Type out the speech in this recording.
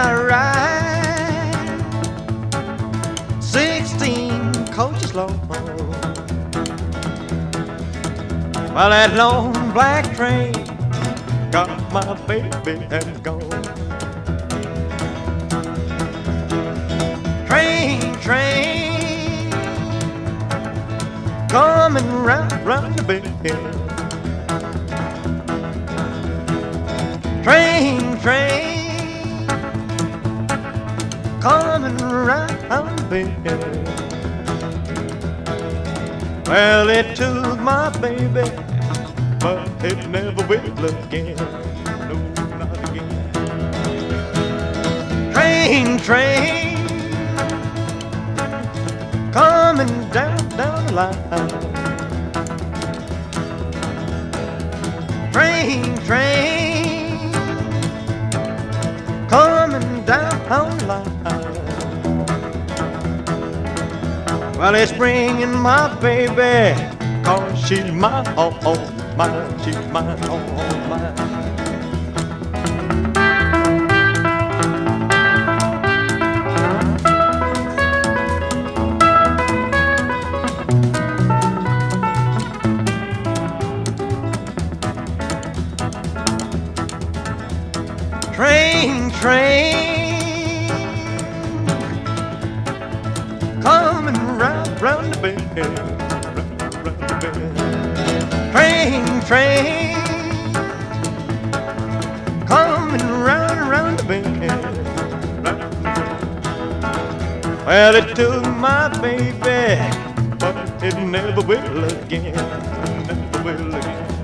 I ride 16 coaches long, while that long black train got my baby and gone. Train, coming round the bend. Train, coming round the bend. Well, it took my baby, but it never will again. No, not again. Train, coming down the line. Train, coming down the line. Well, it's bringing my baby, 'cause she's mine, all mine, she's mine, all mine. Train, coming round the bend, round the bend. Train, coming round the bend. Well, it took my baby, but it never will again, never will again.